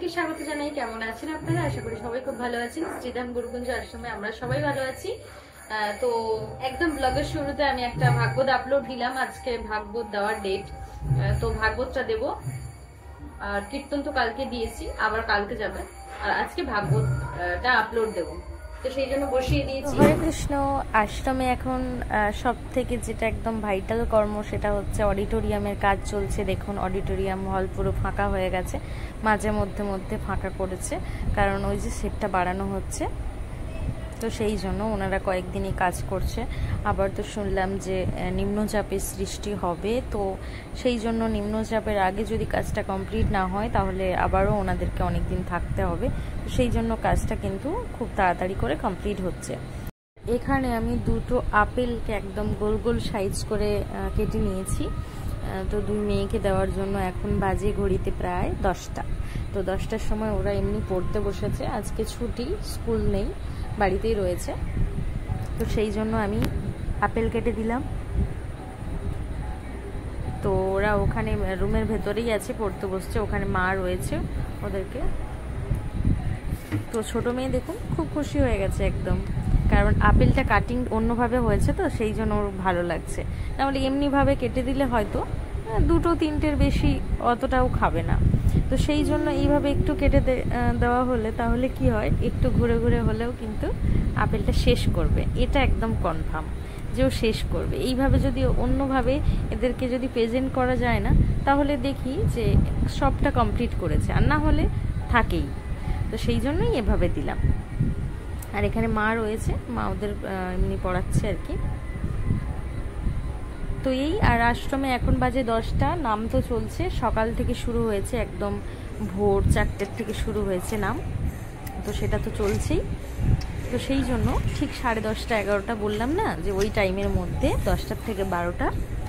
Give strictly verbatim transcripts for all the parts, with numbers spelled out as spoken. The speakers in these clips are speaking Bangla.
সবাইকে স্বাগত জানাই। কেমন আছেন আপনারা? আশা করি সবাই খুব ভালো আছেন। শ্রীধাম গুরুকুঞ্জ আশ্রমে আমরা সবাই ভালো আছি। তো একদম ব্লগের শুরুতে আমি একটা ভাগবত আপলোড দিলাম। আজকে ভাগবত দেওয়ার ডেট, তো ভাগবতটা দেব। আর কীর্তন তো কালকে দিয়েছি, আবার কালকে যাবে। আর আজকে ভাগবতটা আপলোড দেব, তো সেই জন্য বসিয়ে দিয়েছি। হরে কৃষ্ণ। আশ্রমে এখন সব থেকে যেটা একদম ভাইটাল কর্ম সেটা হচ্ছে অডিটোরিয়ামের কাজ চলছে। দেখুন অডিটোরিয়াম হল পুরো ফাঁকা হয়ে গেছে, মাঝে মধ্যে মধ্যে ফাঁকা করেছে, কারণ ওই যে সেটটা বাড়ানো হচ্ছে, তো সেই জন্য ওনারা কয়েকদিনই কাজ করছে। আবার তো শুনলাম যে নিম্নচাপের সৃষ্টি হবে, তো সেই জন্য নিম্নচাপের আগে যদি কাজটা কমপ্লিট না হয় তাহলে আবারও ওনাদেরকে অনেক দিন থাকতে হবে। তো সেই জন্য কাজটা কিন্তু খুব তাড়াতাড়ি করে কমপ্লিট হচ্ছে। এখানে আমি দুটো আপেলকে একদম গোল গোল সাইজ করে কেটে নিয়েছি, তো দুই মেয়েকে দেওয়ার জন্য। এখন বাজে ঘড়িতে প্রায় দশটা। তো দশটার সময় ওরা এমনি পড়তে বসেছে, আজকে ছুটি, স্কুল নেই, বাড়িতেই রয়েছে। তো সেই জন্য আমি আপেল কেটে দিলাম। তো ওরা ওখানে রুমের ভেতরেই আছে, পড়তে বসছে, ওখানে মা রয়েছে ওদেরকে। তো ছোট মেয়ে দেখুন খুব খুশি হয়ে গেছে একদম, কারণ আপেলটা কাটিং অন্যভাবে হয়েছে, তো সেই জন্য ওর ভালো লাগছে। নাহলে এমনিভাবে কেটে দিলে হয়তো দুটো তিনটের বেশি অতটাও খাবে না। তো সেই জন্য এইভাবে একটু কেটে দেওয়া হলে তাহলে কি হয়, একটু ঘুরে ঘুরে হলেও কিন্তু আপেলটা শেষ করবে, এটা একদম কনফার্ম যে ও শেষ করবে। এইভাবে যদি অন্যভাবে এদেরকে যদি প্রেজেন্ট করা যায় না, তাহলে দেখি যে সবটা কমপ্লিট করেছে, আর না হলে থাকেই। তো সেই জন্যই এভাবে দিলাম। আর এখানে মা রয়েছে, মা ওদের এমনি পড়াচ্ছে আর কি। তো এই আর আশ্রমে এখন বাজে দশটা, নাম তো চলছে, সকাল থেকে শুরু হয়েছে, একদম ভোর চারটের থেকে শুরু হয়েছে নাম, তো সেটা তো চলছেই। তো সেই জন্য ঠিক সাড়ে দশটা এগারোটা বললাম না, যে ওই টাইমের মধ্যে দশটার থেকে বারোটা,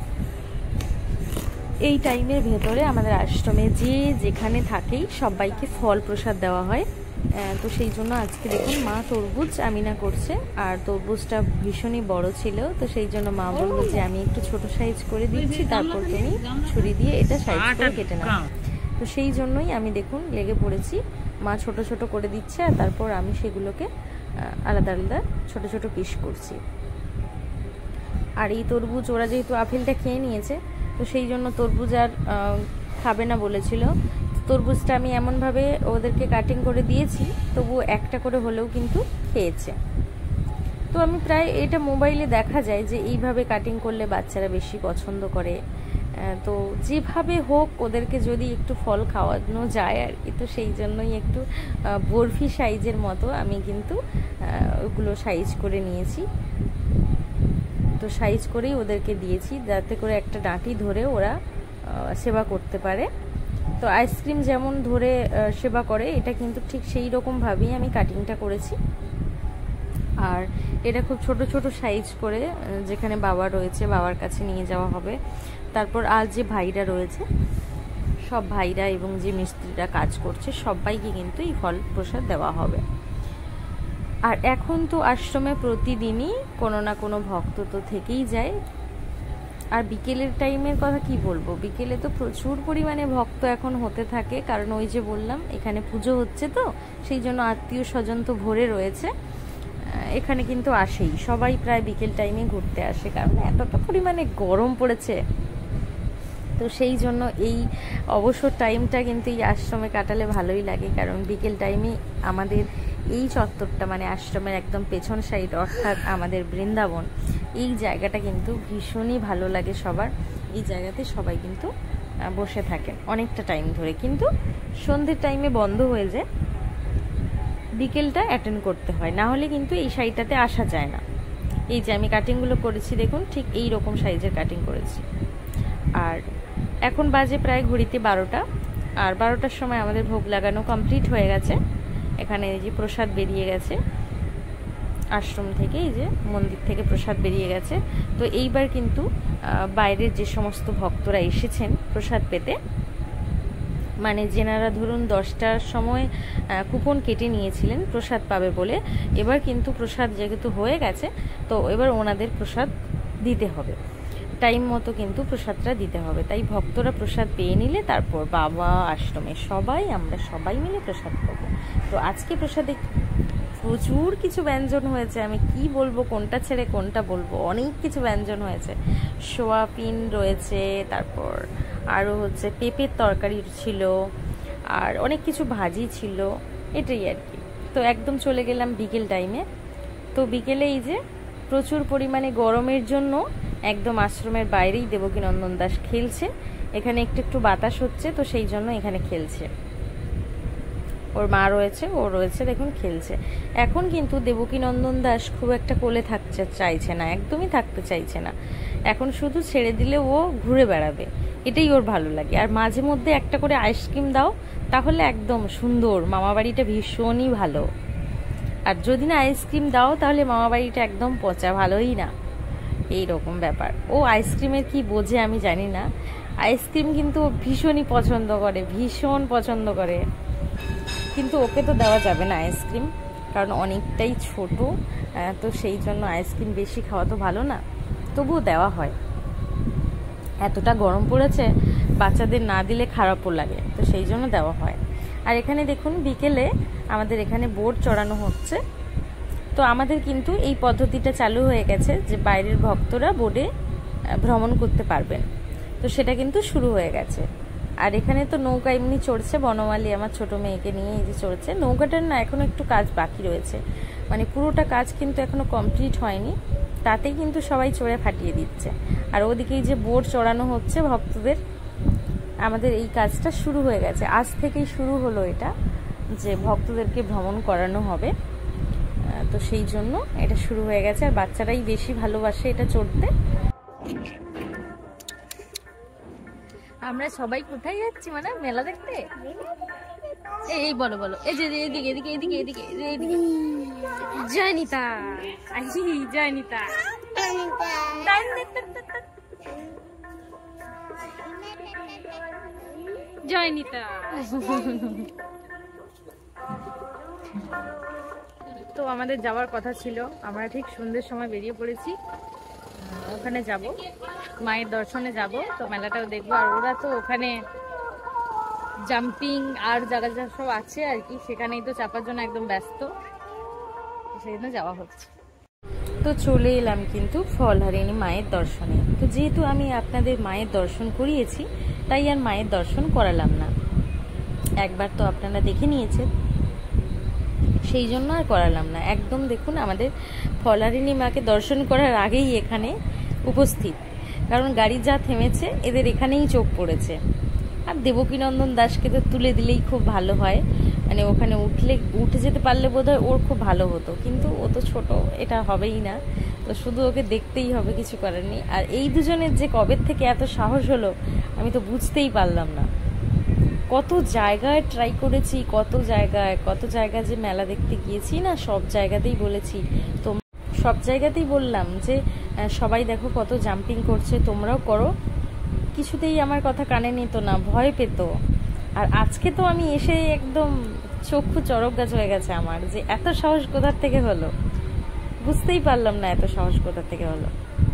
এই টাইমের ভেতরে আমাদের আশ্রমে যে যেখানে থাকেই সবাইকে ফল প্রসাদ দেওয়া হয়। তো সেই জন্য আজকে দেখুন মা তরমুজ আমিনা করছে, আর তরমুজটা ভীষণই বড় ছিল, তো সেই জন্য মা বললো যে আমি একটু ছোট সাইজ করে দিচ্ছি, তারপর তুমি ছুরি দিয়ে এটা সাইজ করে কেটে নাও। তো সেই জন্যই আমি দেখুন লেগে পড়েছি, মা ছোট ছোট করে দিচ্ছে, আর তারপর আমি সেগুলোকে আলাদা আলাদা ছোট ছোট পিস করছি। আর এই তরমুজ ওরা যেহেতু আপেলটা খেয়ে নিয়েছে, তো সেই জন্য তরমুজ আর খাবে না বলেছিল। তরমুজটা আমি এমনভাবে ওদেরকে কাটিং করে দিয়েছি, তবু একটা করে হলেও কিন্তু খেয়েছে। তো আমি প্রায় এটা মোবাইলে দেখা যায় যে এইভাবে কাটিং করলে বাচ্চারা বেশি পছন্দ করে। তো যেভাবে হোক ওদেরকে যদি একটু ফল খাওয়ানো যায় আর কি, তো সেই জন্যই একটু বরফি সাইজের মতো আমি কিন্তু ওগুলো সাইজ করে নিয়েছি। তো সাইজ করেই ওদেরকে দিয়েছি, যাতে করে একটা ডাঁটি ধরে ওরা সেবা করতে পারে। তো আইসক্রিম যেমন ধরে সেবা করে, এটা কিন্তু ঠিক সেই রকমভাবেই আমি কাটিংটা করেছি। আর এটা খুব ছোট ছোট সাইজ করে, যেখানে বাবা রয়েছে বাবার কাছে নিয়ে যাওয়া হবে। তারপর আর যে ভাইরা রয়েছে, সব ভাইরা এবং যে মিস্ত্রিরা কাজ করছে সবাইকে কিন্তু এই ফল প্রসাদ দেওয়া হবে। আর এখন তো আশ্রমে প্রতিদিনই কোনো না কোনো ভক্ত তো থেকেই যায়। আর বিকেলের টাইমের কথা কি বলবো, বিকেলে তো প্রচুর পরিমাণে ভক্ত এখন হতে থাকে, কারণ ওই যে বললাম এখানে পুজো হচ্ছে, তো সেই জন্য আত্মীয় স্বজন তো ভরে রয়েছে এখানে, কিন্তু আসেই সবাই, প্রায় বিকেল টাইমে ঘুরতে আসে, কারণ এতটা পরিমাণে গরম পড়েছে। তো সেই জন্য এই অবসর টাইমটা কিন্তু এই আশ্রমে কাটালে ভালোই লাগে, কারণ বিকেল টাইমে আমাদের এই চত্বরটা মানে আশ্রমের একদম পেছন সাইড, অর্থাৎ আমাদের বৃন্দাবন, এই জায়গাটা কিন্তু ভীষণই ভালো লাগে সবার। এই জায়গাতে সবাই কিন্তু বসে থাকেন অনেকটা টাইম ধরে, কিন্তু সন্ধ্যের টাইমে বন্ধ হয়ে যায়, বিকেলটা অ্যাটেন্ড করতে হয়, না হলে কিন্তু এই সাইডটাতে আসা যায় না। এই যে আমি কাটিংগুলো করেছি দেখুন, ঠিক এই রকম সাইজের কাটিং করেছি। আর এখন বাজে প্রায় ঘড়িতে বারোটা, আর বারোটার সময় আমাদের ভোগ লাগানো কমপ্লিট হয়ে গেছে। এখানে এই যে প্রসাদ বেরিয়ে গেছে আশ্রম থেকে, এই যে মন্দির থেকে প্রসাদ বেরিয়ে গেছে। তো এইবার কিন্তু বাইরের যে সমস্ত ভক্তরা এসেছেন প্রসাদ পেতে, মানে যেনারা ধরুন দশটার সময় কুপন কেটে নিয়েছিলেন প্রসাদ পাবে বলে, এবার কিন্তু প্রসাদ যেহেতু হয়ে গেছে, তো এবার ওনাদের প্রসাদ দিতে হবে। টাইম মতো কিন্তু প্রসাদটা দিতে হবে। তাই ভক্তরা প্রসাদ পেয়ে নিলে তারপর বাবা, আশ্রমে সবাই, আমরা সবাই মিলে প্রসাদ পাবো। তো আজকে প্রসাদে প্রচুর কিছু ব্যঞ্জন হয়েছে, আমি কি বলবো, কোনটা ছেড়ে কোনটা বলবো, অনেক কিছু ব্যঞ্জন হয়েছে। সোয়াবিন রয়েছে, তারপর আরও হচ্ছে পেঁপের তরকারি ছিল, আর অনেক কিছু ভাজি ছিল, এটাই আর কি। তো একদম চলে গেলাম বিকেল টাইমে। তো বিকেলে এই যে প্রচুর পরিমাণে গরমের জন্য একদম আশ্রমের বাইরেই দেবকীনন্দন দাস খেলছে। এখানে একটু একটু বাতাস হচ্ছে, তো সেই জন্য এখানে খেলছে। ওর মা রয়েছে, ও রয়েছে, দেখুন খেলছে। এখন কিন্তু দেবকীনন্দন দাস খুব একটা কোলে থাকতে চাইছে না, একদমই থাকতে চাইছে না। এখন শুধু ছেড়ে দিলে ও ঘুরে বেড়াবে, এটাই ওর ভালো লাগে। আর মাঝে মধ্যে একটা করে আইসক্রিম দাও, তাহলে একদম সুন্দর, মামাবাড়িটা ভীষণই ভালো। আর যদি না আইসক্রিম দাও, তাহলে মামাবাড়িটা একদম পচা, ভালোই না, এই রকম ব্যাপার। ও আইসক্রিমের কি বোঝে আমি জানি না, আইসক্রিম কিন্তু ও ভীষণই পছন্দ করে, ভীষণ পছন্দ করে। কিন্তু ওকে তো দেওয়া যাবে না আইসক্রিম, কারণ অনেকটাই ছোট, তো সেই জন্য আইসক্রিম বেশি খাওয়া তো ভালো না, তবুও দেওয়া হয়। এতটা গরম পড়েছে, বাচ্চাদের না দিলে খারাপও লাগে, তো সেই জন্য দেওয়া হয়। আর এখানে দেখুন বিকেলে আমাদের এখানে বোট চড়ানো হচ্ছে। তো আমাদের কিন্তু এই পদ্ধতিটা চালু হয়ে গেছে যে বাইরের ভক্তরা বোটে ভ্রমণ করতে পারবেন, তো সেটা কিন্তু শুরু হয়ে গেছে। আর এখানে তো নৌকা এমনি চড়ছে, বনমালী আমার ছোট মেয়েকে নিয়ে এই যে চড়ছে। নৌকাটার না এখনো একটু কাজ বাকি রয়েছে, মানে পুরোটা কাজ কিন্তু এখনো কমপ্লিট হয়নি, তাতেই কিন্তু সবাই চড়ে ফাটিয়ে দিচ্ছে। আর ওদিকেই যে বোট চড়ানো হচ্ছে ভক্তদের, আমাদের এই কাজটা শুরু হয়ে গেছে, আজ থেকেই শুরু হলো এটা, যে ভক্তদেরকে ভ্রমণ করানো হবে। তো সেই জন্য এটা শুরু হয়ে গেছে, আর বাচ্চারাই বেশি ভালোবাসে এটা চড়তে। আমরা সবাই কোথায় যাচ্ছি, মানে মেলা দেখতে? এই বলো বলো, এই যে এদিকে এদিকে এদিকে এদিকে এদিকে জয়নিতা, জয়নিতা জয়নিতা। তো আমাদের যাওয়ার কথা ছিল, আমরা ঠিক সন্ধ্যের সময় বেরিয়ে পড়েছি, ওখানে যাব, মায়ের দর্শনে যাব, তো মেলাটাও দেখবো। আর ওরা তো ওখানে জাম্পিং আর জায়গা যা সব আছে আর কি, সেখানেই তো চাপার জন্য একদম ব্যস্ত, সেই জন্য যাওয়া হচ্ছে। তো চলে এলাম কিন্তু ফলহারিণী মায়ের দর্শনে। তো যেহেতু আমি আপনাদের মায়ের দর্শন করিয়েছি, তাই আর মায়ের দর্শন করালাম না, একবার তো আপনারা দেখে নিয়েছেন, সেই জন্য আর করালাম না। একদম দেখুন আমাদের ফলহারিণী মাকে দর্শন করার আগেই এখানে উপস্থিত, কারণ গাড়ি যা থেমেছে এদের এখানেই চোখ পড়েছে। আর দেবকীনন্দন দাসকে তো তুলে দিলেই খুব ভালো হয়, মানে ওখানে উঠলে উঠে যেতে পারলে বোধহয় ওর খুব ভালো হতো, কিন্তু ও তো ছোট, এটা হবেই না, তো শুধু ওকে দেখতেই হবে, কিছু করার নেই। আর এই দুজনের যে কবে থেকে এত সাহস হলো আমি তো বুঝতেই পারলাম না। কত জায়গায় ট্রাই করেছি, কত জায়গায় কত জায়গায় যে মেলা দেখতে গিয়েছি না, সব জায়গাতেই বলেছি, তো সব জায়গাতেই বললাম যে সবাই দেখো কত জাম্পিং করছে, তোমরাও করো, কিছুতেই আমার কথা কানে নিত না, ভয় পেত। আর আজকে তো আমি এসে একদম চক্ষু চড়ক গাছ হয়ে গেছে আমার, যে এত সাহস কোথার থেকে হলো, বুঝতেই পারলাম না এত সাহস কোথার থেকে হলো।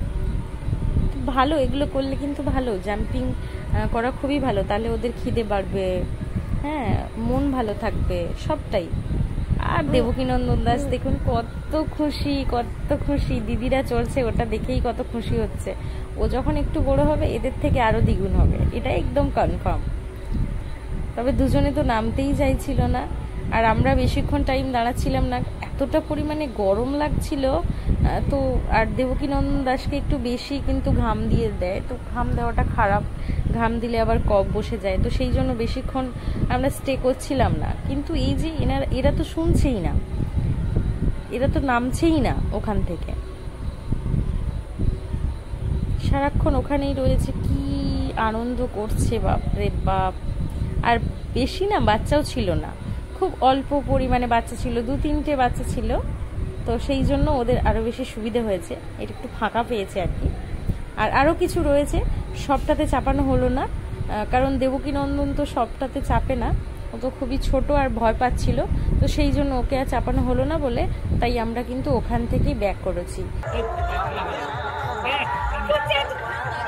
ভালো, এগুলো করলে কিন্তু ভালো, জাম্পিং করা খুবই ভালো, তাহলে ওদের খিদে বাড়বে, হ্যাঁ, মন ভালো থাকবে, সবটাই। আর দেবকীনন্দন দাস দেখুন কত খুশি, কত খুশি, দিদিরা চলছে ওটা দেখেই কত খুশি হচ্ছে। ও যখন একটু বড় হবে এদের থেকে আরো দ্বিগুণ হবে, এটা একদম কনফার্ম। তবে দুজনে তো নামতেই চাইছিল না, আর আমরা বেশিক্ষণ টাইম দাঁড়াচ্ছিলাম না, এতটা পরিমাণে গরম লাগছিল। তো আর দেবকীনন্দন দাসকে একটু বেশি কিন্তু ঘাম দিয়ে দেয়, তো ঘাম দেওয়াটা খারাপ, ঘাম দিলে আবার কফ বসে যায়, তো সেই জন্য বেশিক্ষণ আমরা স্টে করছিলাম না। কিন্তু এই যে এনারা এরা তো শুনছেই না, এরা তো নামছেই না ওখান থেকে, সারাক্ষণ ওখানেই রয়েছে, কি আনন্দ করছে, বাপরে বাপ। আর বেশি না বাচ্চাও ছিল না, খুব অল্প পরিমাণে বাচ্চা ছিল, দু তিনটে বাচ্চা ছিল, তো সেই জন্য ওদের আরো বেশি সুবিধা হয়েছে, এটা একটু ফাঁকা পেয়েছে আর কি। আর আরো কিছু রয়েছে, সবটাতে চাপানো হলো না, কারণ দেবকীনন্দন তো সবটাতে চাপে না, ও তো খুবই ছোট আর ভয় পাচ্ছিল, তো সেই জন্য ওকে আর চাপানো হলো না বলে, তাই আমরা কিন্তু ওখান থেকেই ব্যাক করেছি।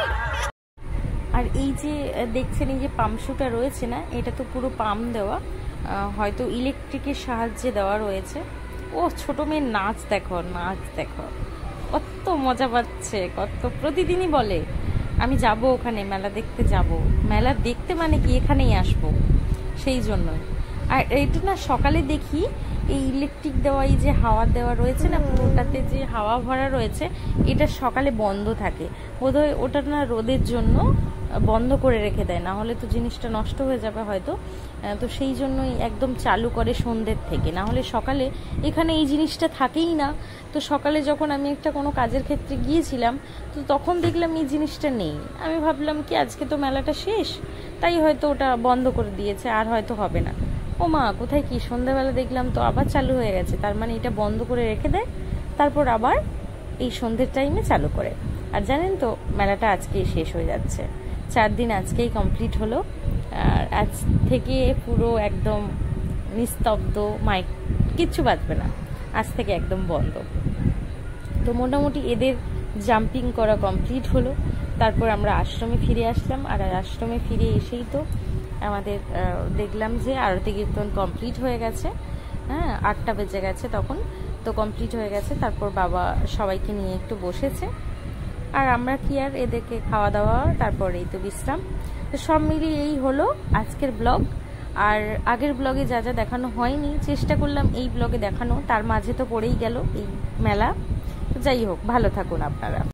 আর এই যে দেখছেন এই যে পাম্পশুটা রয়েছে না, এটা তো পুরো পাম্প দেওয়া, হয়তো ইলেকট্রিকের সাহায্যে দেওয়া রয়েছে। ও ছোট মেয়ের নাচ দেখো, নাচ দেখো, কত মজা পাচ্ছে, কত প্রতিদিনই বলে আমি যাব ওখানে মেলা দেখতে যাব। মেলা দেখতে মানে কি এখানেই আসবো, সেই জন্যই। আর এটা না সকালে দেখি এই ইলেকট্রিক দেওয়া, এই যে হাওয়া দেওয়া রয়েছে না পুরোটাতে, যে হাওয়া ভরা রয়েছে, এটা সকালে বন্ধ থাকে বোধহয়, ওটা না রোদের জন্য বন্ধ করে রেখে দেয়, না হলে তো জিনিসটা নষ্ট হয়ে যাবে হয়তো। তো সেই জন্যই একদম চালু করে সন্ধ্যের থেকে, না হলে সকালে এখানে এই জিনিসটা থাকেই না। তো সকালে যখন আমি একটা কোনো কাজের ক্ষেত্রে গিয়েছিলাম, তো তখন দেখলাম এই জিনিসটা নেই। আমি ভাবলাম কি আজকে তো মেলাটা শেষ, তাই হয়তো ওটা বন্ধ করে দিয়েছে, আর হয়তো হবে না। ও মা, কোথায় কি সন্ধ্যাবেলা দেখলাম তো আবার চালু হয়ে গেছে, তার মানে এটা বন্ধ করে রেখে দেয়, তারপর আবার এই সন্ধ্যের টাইমে চালু করে। আর জানেন তো মেলাটা আজকেই শেষ হয়ে যাচ্ছে, চার দিন আজকেই কমপ্লিট হলো। আর আজ থেকে পুরো একদম নিস্তব্ধ, মাইক কিচ্ছু বাজবে না, আজ থেকে একদম বন্ধ। তো মোটামুটি এদের জাম্পিং করা কমপ্লিট হলো, তারপর আমরা আশ্রমে ফিরে আসলাম। আর আশ্রমে ফিরে এসেই তো আমাদের দেখলাম যে আরতি কীর্তন কমপ্লিট হয়ে গেছে। হ্যাঁ, আটটা বেজে গেছে তখন, তো কমপ্লিট হয়ে গেছে। তারপর বাবা সবাইকে নিয়ে একটু বসেছে, আর আমরা কি আর এদেরকে খাওয়া দাওয়া, তারপর এই তো বিশ্রাম। তো সব মিলিয়ে এই হলো আজকের ব্লগ। আর আগের ব্লগে যা যা দেখানো হয়নি চেষ্টা করলাম এই ব্লগে দেখানো, তার মাঝে তো পড়েই গেল এই মেলা। তো যাই হোক, ভালো থাকুন আপনারা।